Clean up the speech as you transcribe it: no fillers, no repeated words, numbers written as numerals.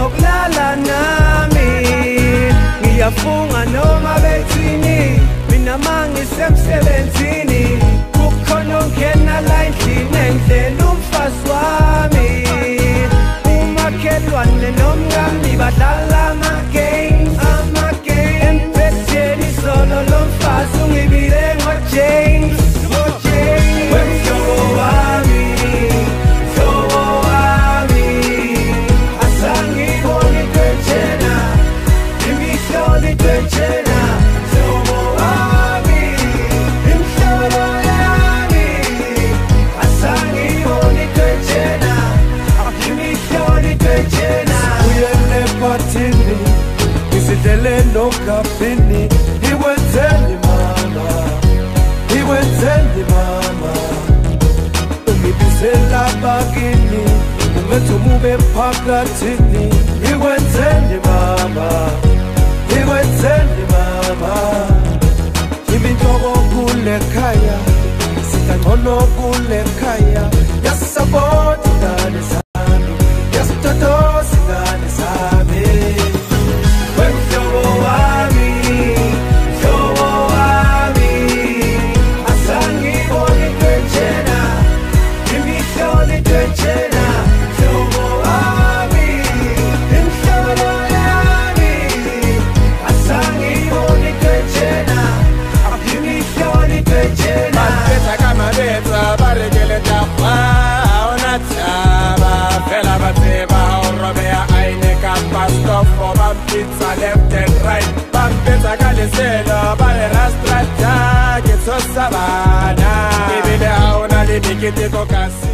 yokulala nami ngiyafunga noma bethini mina mangisemsebenzini kukhona ongena la endlini endlela umfazi wami umakhelwane nomngani badlala ama-games empetheni solo lo mfazi ungibile ngo-James wemhlobo wami asangiboni kwenjena imihloli kwenjena mhlobo wami imhlolo yami asangiboni kwenjena imihloli kwenjena uyele patini izidlele nokafini iwenzeni mama ungibizela bakini umethumube phakathini iwenzeni mama imintoko kule khaya sitangcono kule khaya yasisapoti ngane zami yasitotosi ngane zami wemhlobo wami asangiboni kwenjena imihloli kwenjena mhlobo wami imhlolo yami asangiboni kwenjena imihloli kwenjena Mabetha kamabetha barekele tapha onathaba phela batheba urobea ayine kapastofo bampitsa left and right bampetha kalesela bale rastrata ke tsosabana ibile awona libikiti kokasi